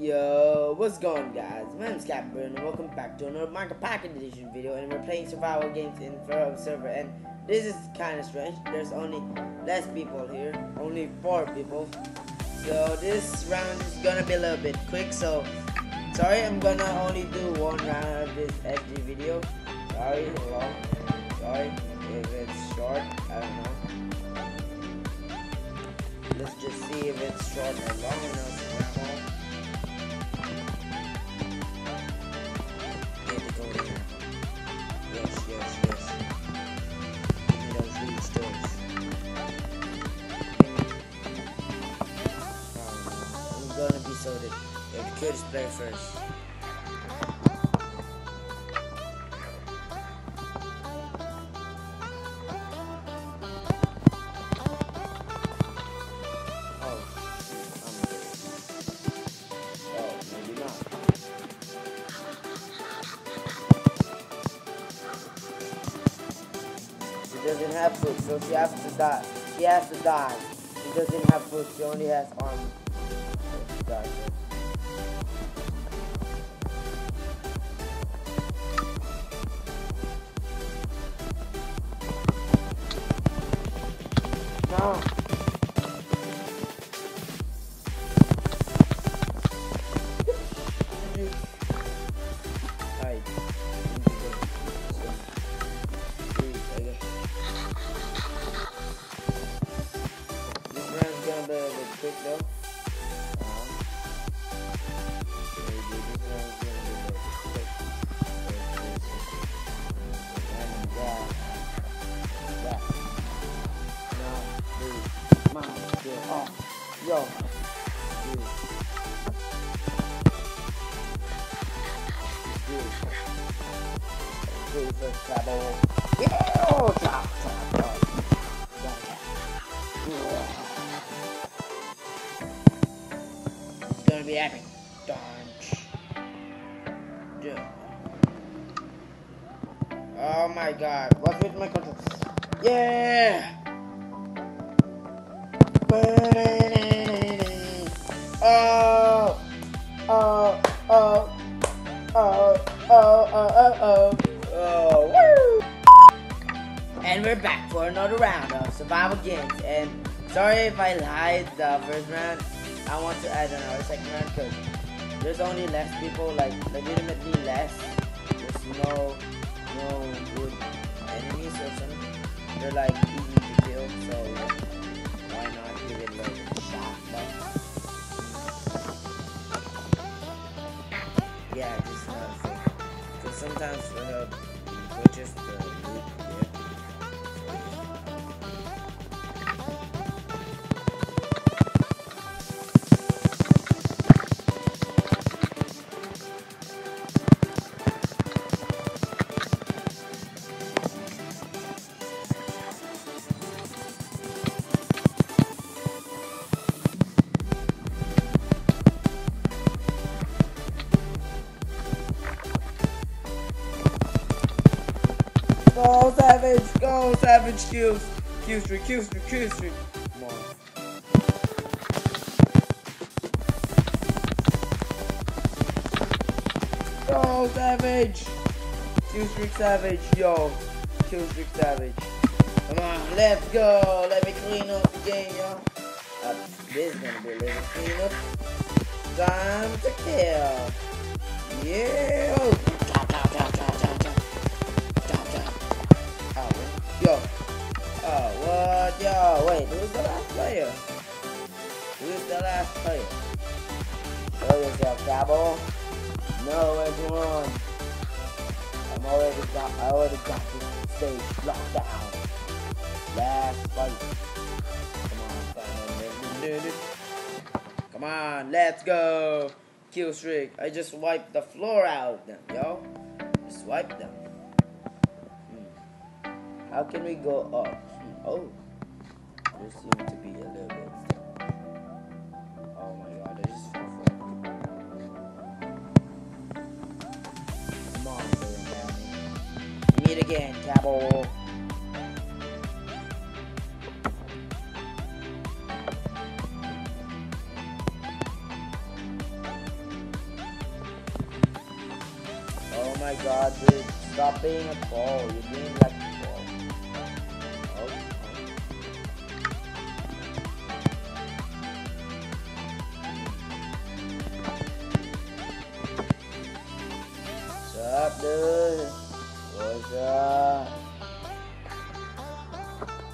Yo, what's going on, guys? My name is Captain Burn and welcome back to another Minecraft Pocket Edition video, and we're playing survival games in Fair server, and this is kind of strange. There's only less people here, only 4 people. So this round is gonna be a little bit quick, so sorry I'm gonna only do 1 round of this SG video. Sorry, long. Sorry if it's short, I don't know. Let's just see if it's short or long enough. Yes. Give me those reed stones. I'm gonna be so that the kids play first. She doesn't have food, so she has to die. She has to die. She doesn't have food, she only has armor. So she dies. No. Quick though. Yo. It's gonna be epic. Oh my god, what's with my controls? Yeah! Woo! And we're back for another round of survival games. And sorry if I lied the first round. I want to add another second round because there's only less people, like legitimately less. There's no good enemies or something. They're like easy to kill, so why not give it like a shot? But yeah, just another thing. Because sometimes just the loot here. Go Savage, Q Street. Come on. Go Savage, Q Street Savage, yo, Q Street Savage. Come on, let's go. Let me clean up the game, yo. This is gonna be a little clean up. Time to kill. Yeah. Yo. Oh, what? Yo, wait, who's the last player? Show yourself, Cabo. No, everyone. I already got this stage locked down. Last fight. Come on, let's go. Kill streak. I just wiped the floor out of them, yo. Just wipe them. How can we go up? Oh, there seems to be a little bit stuff. Oh my god, I just fell for it. Come on, baby. Meet again, Cabo. my god, dude. Stop being a troll. You're being like a troll. Oh. What's up, dude? What's up?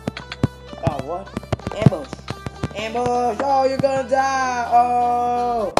Oh, what? Ambush! Ambush! Oh, you're gonna die! Oh!